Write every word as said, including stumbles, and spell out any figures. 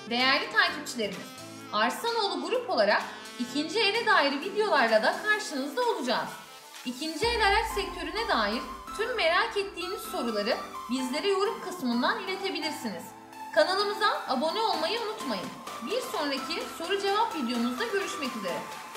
Değerli takipçilerimiz, Arsanoğlu grup olarak ikinci ele dair videolarla da karşınızda olacağız. İkinci el araç sektörüne dair tüm merak ettiğiniz soruları bizlere yorum kısmından iletebilirsiniz. Kanalımıza abone olmayı unutmayın. Bir sonraki soru cevap videomuzda görüşmek üzere.